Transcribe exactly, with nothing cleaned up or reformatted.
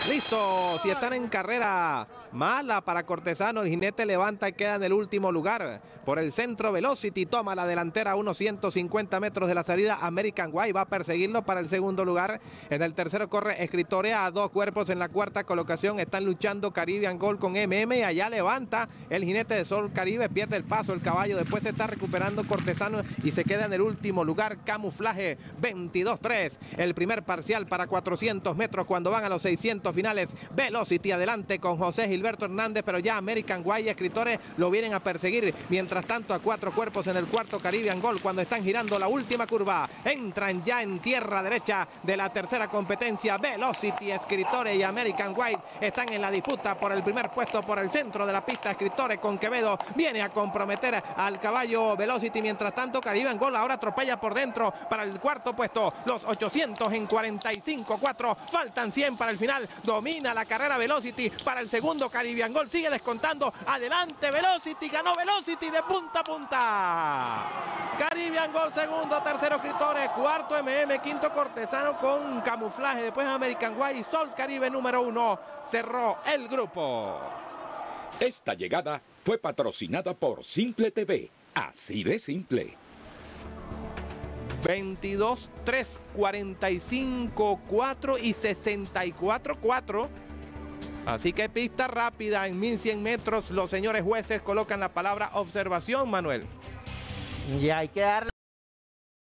Listo, si están en carrera mala para Cortesano, el jinete levanta y queda en el último lugar. Por el centro, Velocity toma la delantera a unos ciento cincuenta metros de la salida. American Way va a perseguirlo para el segundo lugar. En el tercero corre Escritore a dos cuerpos. En la cuarta colocación están luchando Caribbean Gold con M M y allá levanta el jinete de Sol Caribe, pierde el paso el caballo. Después se está recuperando Cortesano y se queda en el último lugar. Camuflaje veintidós tres. El primer parcial para cuatrocientos metros cuando van a los seiscientos finales. Velocity adelante con José Gilberto Hernández, pero ya American Way y Escritore lo vienen a perseguir. Mientras tanto, a cuatro cuerpos en el cuarto Caribbean Gold cuando están girando la última curva. Entran ya en tierra derecha de la tercera competencia. Velocity, Escritore y American Way están en la disputa por el primer puesto por el centro de la pista. Escritore con Quevedo viene a comprometer al caballo Velocity. Mientras tanto, Caribbean Gold ahora atropella por dentro para el cuarto puesto. Los ochocientos en cuarenta y cinco cuatro. Faltan cien para el final. Domina la carrera Velocity para el segundo. Caribbean Gold sigue descontando. Adelante Velocity. Ganó Velocity de punta a punta. Caribbean Gold segundo, tercero Escritore, cuarto M M, quinto Cortesano con Camuflaje. Después American Way y Sol Caribe número uno. Cerró el grupo. Esta llegada fue patrocinada por Simple T V. Así de simple. veintidós tres, cuarenta y cinco cuatro y sesenta y cuatro cuatro. Así que pista rápida en mil cien metros. Los señores jueces colocan la palabra observación, Manuel. Y hay que darle